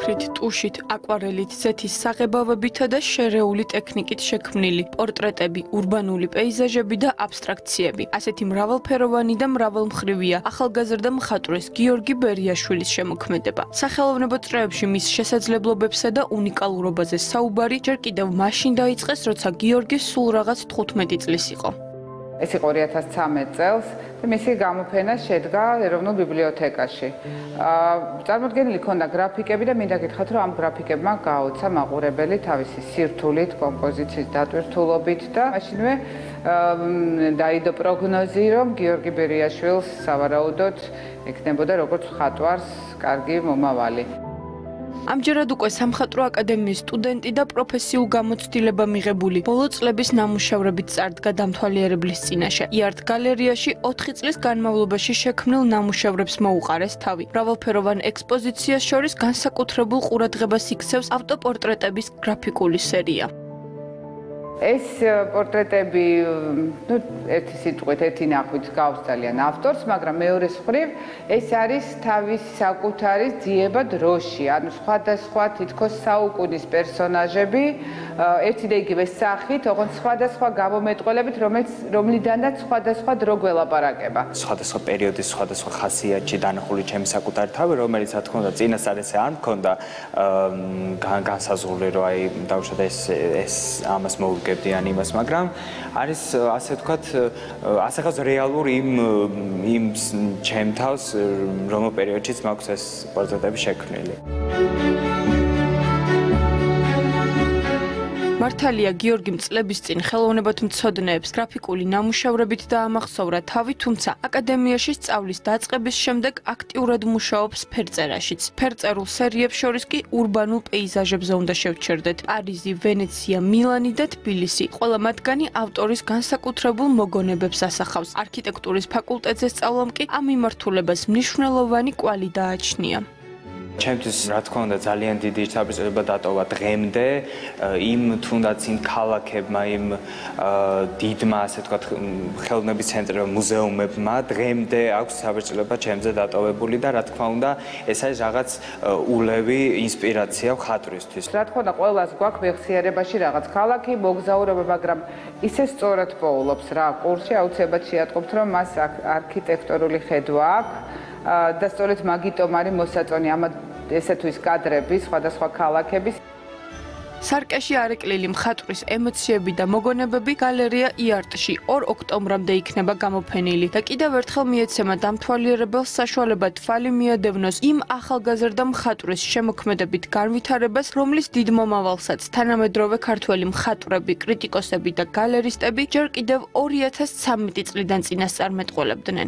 ფოთოლაქრით, ტუშით, აკვარელით, ზეთის საღებავებითა და შერეული ტექნიკით შექმნილი პორტრეტები, ურბანული პეიზაჟები და აბსტრაქციები. ასეთი მრავალფეროვანი და მრავალმხრივია ახალგაზრდა მხატვრის გიორგი ბერიაშვილის შემოქმედება. სახელოვნებო წრეებში მის შესაძლებლობებსა და უნიკალურობაზე საუბარი ჯერ კიდევ მაშინ დაიწყეს, როცა გიორგი სულ რაღაც 15 წლის იყო. ეს იყო 2013 წელს და მისი გამოფენა შედგა ეროვნულ ბიბლიოთეკაში. წარმოდგენილი ქონდა გრაფიკები და მინდა გითხრათ, რომ ამ გრაფიკებმა გააოცა მაყურებელი თავისი სირთულით, კომპოზიციის დატვირთულობით და მაშინვე დაიდო პროგნოზი, რომ გიორგი ბერიაშვილს სავარაუდოდ ექნებოდა როგორც მხატვარს კარგი მომავალი. ამჯერად უკვე სამხატვრო აკადემიის სტუდენტი და პროფესიულ გამოცდილება მიღებული ბოლო წლების ნამუშევრებით წარდგა დამთვალიერებლის წინაშე. იარტ გალერეაში 4 წლის განმავლობაში შექმნილ ნამუშევრებს მოუყარეს თავი. მრავალფეროვან ექსპოზიციას შორის განსაკუთრებულ ყურადღებას იქცევს ავტოპორტრეტების გრაფიკული სერია. ეს პორტრეტები, ერთი სიტყვით, ერთი ნახვით გავს ძალიან ავტორს, მაგრამ მეორეს მხრივ ეს არის თავის საკუთარი ძიება დროში, ანუ სხვადასხვა თითქოს საუკუნის პერსონაჟები, ერთი და იგივე სახით, ოღონდ სხვადასხვა გამომეტყველებით, რომლიდანაც სხვადასხვა დრო გველაპარაკება. სხვადასხვა პერიოდის, სხვადასხვა ხასიათში დანახული ჩემი საკუთარი თავი, რომელიც რა თქმა უნდა წინასწარ ესე არ მქონდა განსაზღვრული, რომ აი დავუშვათ ეს ამას მოვიგე ან იმას, მაგრამ არის ასე ვთქვათ, ასახავს რეალურ იმ ჩემ თავს, რომ პერიოდშიც მაქვს ეს პორტრეტები შექმნილი. მართალია გიორგიმ წლების წინ ხელოვნებათმცოდნეებს გრაფიკული ნამუშევრებით დაამახსოვრა თავი, თუმცა აკადემიაში სწავლის დაწყების შემდეგ აქტიურად მუშაობს ფერწერაშიც. ფერწერულ სერიებს შორის კი ურბანულ პეიზაჟებზე უნდა შევჩერდეთ. პარიზი, ვენეცია, მილანი და თბილისი. ყველა მათგანი ავტორის განსაკუთრებულ მოგონებებს ასახავს. არქიტექტურის ფაკულტეტზე სწავლამ კი ამ მიმართულებას მნიშვნელოვანი კვალი დააჩნია. ჩემთვის რა თქმა უნდა ძალიან დიდი საბრძოლება დატოვა დღემდე იმ თუნდაც იმ ქალაქებმა, იმ დიდმა ასე ვთქვათ ხელოვნების ცენტრებმა, მუზეუმებმა დღემდე აქვს საბრძოლება ჩემზე დატოვებული და რა თქმა უნდა ეს არის რაღაც ულევი ინსპირაცია მხატვრისთვის. რა თქმა უნდა ყველას გვაქვს მეხსიერებაში რაღაც ქალაქი, მოგზაურობა, მაგრამ ისე სწორად პოულობს რა კურსში, აუცილებლად შეატყობთ, რომ მას არქიტექტურული ხედვა აქვს. და სწორედ მაგიტომ არის მოსაწონი ესე თუ ის კადრები სხვადასხვა ქალაქების. სარკეში არეკლილი მხატვრის ემოციები და მოგონებები გალერეა იარტში 2 ოქტომბრამდე იქნება გამოფენილი და კიდევ ერთხელ მიეცემა დამთვალიერებელს საშუალება თვალი მიადევნოს იმ ახალგაზრდა მხატვრის შემოქმედებით განვითარებას, რომლის დიდ მომავალსაც თანამედროვე ქართველი მხატვრები, კრიტიკოსები და გალერისტები ჯერ კიდევ 2013 წლიდან წინასწარ მეტყველებდნენ.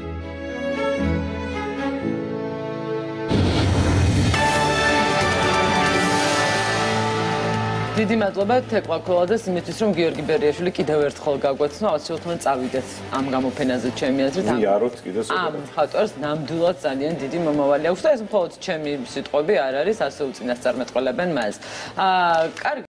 დიდი მადლობა თეკლა ქოლადეს იმისთვის, რომ გიორგი ბერიაშვილი კიდევ ერთხელ გაგვეცნო, აუცილებლად წავიდეთ ამ გამოფენაზე ჩემი აზრით. ვიაროთ კიდევ ამ მხატვარს ნამდვილად ძალიან დიდი მომავალი აქვს და ეს მხოლოდ ჩემი სიტყვები არ არის, ასე უწინასწარმეტყველებენ მას. კარგი